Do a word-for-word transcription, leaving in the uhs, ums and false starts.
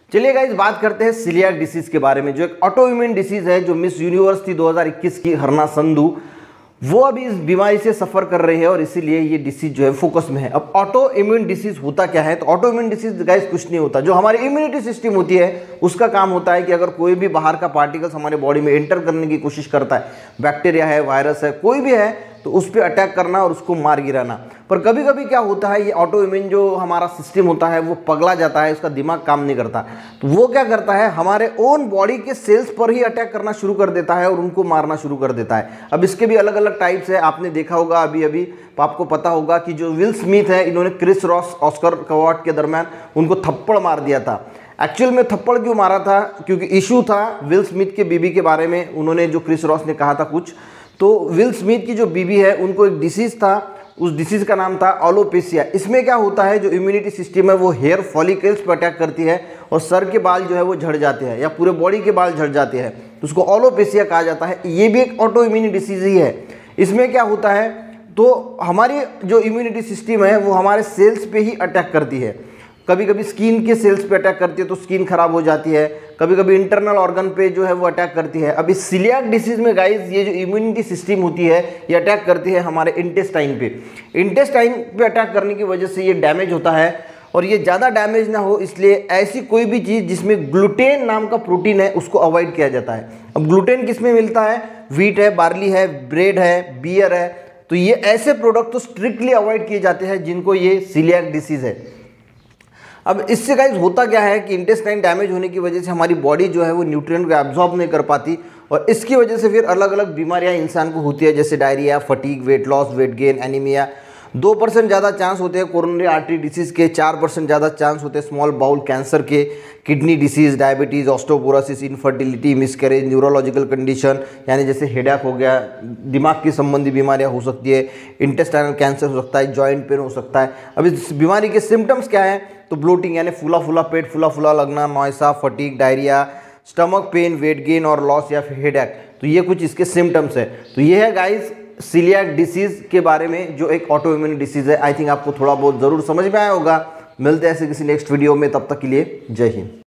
चलिए गाइस बात करते हैं सीलियाक डिसीज के बारे में, जो एक ऑटो इम्यून डिसीज है, जो मिस यूनिवर्स थी दो हज़ार इक्कीस की हरना संधू, वो अभी इस बीमारी से सफर कर रही है और इसीलिए ये डिसीज जो है फोकस में है। अब ऑटो इम्यून डिसीज होता क्या है? तो ऑटो इम्यून डिसीज गाइस कुछ नहीं होता, जो हमारी इम्यूनिटी सिस्टम होती है उसका काम होता है कि अगर कोई भी बाहर का पार्टिकल्स हमारे बॉडी में एंटर करने की कोशिश करता है, बैक्टीरिया है, वायरस है, कोई भी है, तो उस पर अटैक करना और उसको मार गिराना। पर कभी कभी क्या होता है, ये ऑटो इम्यून जो हमारा सिस्टम होता है वो पगला जाता है, उसका दिमाग काम नहीं करता। तो वो क्या करता है, हमारे ओन बॉडी के सेल्स पर ही अटैक करना शुरू कर देता है और उनको मारना शुरू कर देता है। अब इसके भी अलग अलग टाइप्स है, आपने देखा होगा अभी अभी तो आपको पता होगा कि जो विल स्मिथ है, इन्होंने क्रिस रॉस ऑस्कर अवार्ड के दरमियान उनको थप्पड़ मार दिया था। एक्चुअल में थप्पड़ क्यों मारा था? क्योंकि इशू था विल स्मिथ के बीबी के बारे में, उन्होंने जो क्रिस रॉस ने कहा था कुछ, तो विल स्मिथ की जो बीबी है उनको एक डिसीज था, उस डिसीज का नाम था एलोपेशिया। इसमें क्या होता है, जो इम्यूनिटी सिस्टम है वो हेयर फॉलिकल्स पर अटैक करती है और सर के बाल जो है वो झड़ जाते हैं या पूरे बॉडी के बाल झड़ जाते हैं, तो उसको एलोपेशिया कहा जाता है। ये भी एक ऑटो इम्यून डिसीज ही है। इसमें क्या होता है, तो हमारी जो इम्यूनिटी सिस्टम है वो हमारे सेल्स पे ही अटैक करती है। कभी कभी स्किन के सेल्स पे अटैक करती है तो स्किन खराब हो जाती है, कभी कभी इंटरनल ऑर्गन पे जो है वो अटैक करती है। अब इस सीलियाक डिसीज में गाइस ये जो इम्यूनिटी सिस्टम होती है ये अटैक करती है हमारे इंटेस्टाइन पे। इंटेस्टाइन पे अटैक करने की वजह से ये डैमेज होता है और ये ज़्यादा डैमेज ना हो इसलिए ऐसी कोई भी चीज़ जिसमें ग्लूटेन नाम का प्रोटीन है उसको अवॉइड किया जाता है। अब ग्लूटेन किस में मिलता है? व्हीट है, बार्ली है, ब्रेड है, बियर है, तो ये ऐसे प्रोडक्ट तो स्ट्रिक्टली अवॉइड किए जाते हैं जिनको ये सीलियाक डिसीज है। अब इससे गाइस होता क्या है कि इंटेस्टाइन डैमेज होने की वजह से हमारी बॉडी जो है वो न्यूट्रिएंट को एब्जॉर्ब नहीं कर पाती और इसकी वजह से फिर अलग अलग बीमारियां इंसान को होती है, जैसे diarrhoea, fatigue, weight loss, weight gain, anaemia. दो परसेंट ज़्यादा चांस होते हैं कोरोनरी आर्टरी डिसीज़ के, चार परसेंट ज़्यादा चांस होते हैं स्मॉल बाउल कैंसर के, kidney disease, diabetes, osteoporosis, infertility, miscarriage, neurological condition यानी जैसे हेडेक हो गया, दिमाग की संबंधी बीमारियां हो सकती है, इंटेस्टाइनल कैंसर हो सकता है, जॉइंट पेन हो सकता है। अब इस बीमारी के सिम्टम्स क्या है, तो ब्लोटिंग यानी फूला फूला पेट, फूला फूला लगना, nausea, fatigue, diarrhoea, stomach pain, weight gain और लॉस या फिर हेडेक, तो ये कुछ इसके सिम्टम्स है। तो ये है गाइस सीलियाक डिसीज के बारे में, जो एक ऑटो इम्यून डिसीज है। आई थिंक आपको थोड़ा बहुत ज़रूर समझ में आया होगा। मिलते हैं ऐसे किसी नेक्स्ट वीडियो में, तब तक के लिए जय हिंद।